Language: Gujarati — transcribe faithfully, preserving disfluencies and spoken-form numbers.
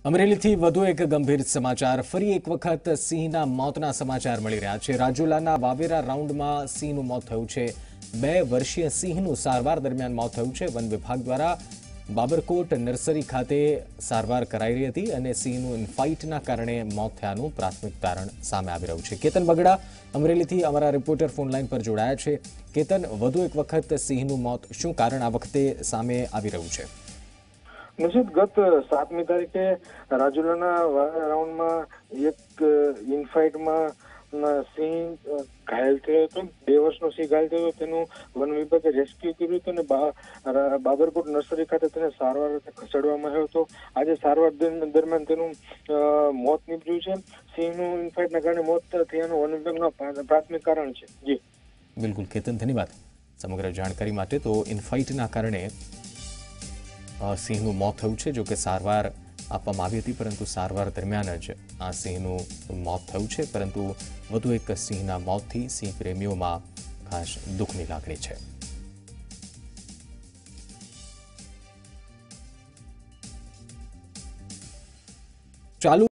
અમરેલીથી વધુ એક ગંભીર સમાચાર ફરી એક વખત સિંહના મોતના સમાચાર મળી રહ્યા છે। રાજુલાના વાવેરા રાઉન્ડમાં સિંહનું મોત થયું છે। બે વર્ષીય સિંહનું સારવાર દરમિયાન મોત થયું છે। વન વિભાગ દ્વારા બાબરકોટ નર્સરી ખાતે સારવાર કરાઈ રહી હતી અને સિંહનું ઇનફાઇટના કારણે મોત થયાનું પ્રાથમિક તારણ સામે આવી રહ્યું છે। કેતન બગડા અમરેલીથી અમારા રિપોર્ટર ફોનલાઈન પર જોડાયા છે। કેતન, વધુ એક વખત સિંહનું મોત, શું કારણ આ વખતે સામે આવી રહ્યું છે? નિશ્ચિત ગત સાતમી તારીખે રાજુલાના રાઉન્ડમાં એક ઇનફાઇટમાં સિંહ ઘાયલ થયો હતો। બે વર્ષનો સિંહ ઘાયલ થયો હતો, તેનું વન વિભાગે રેસ્ક્યુ કર્યું હતું અને બાબરકોટ નર્સરી ખાતે તેને સારવાર ખસેડવામાં આવ્યો હતો। આજે સારવાર દરમિયાન તેનું મોત નીપજ્યું છે। સિંહનું ઇનફાઇટના કારણે મોત થયાનું વન વિભાગનું પ્રાથમિક કારણ છે। જી બિલકુલ કેતન, ધન્યવાદ સમગ્ર જાણકારી માટે। તો ઇનફાઇટના કારણે સિંહનું મોત થયું છે। જો કે સારવાર આપવામાં આવી હતી, પરંતુ સારવાર દરમિયાન જ આ સિંહનું મોત થયું છે। પરંતુ વધુ એક સિંહના મોતથી સિંહ પ્રેમીઓમાં ખાસ દુઃખની લાગણી છે। ચાલુ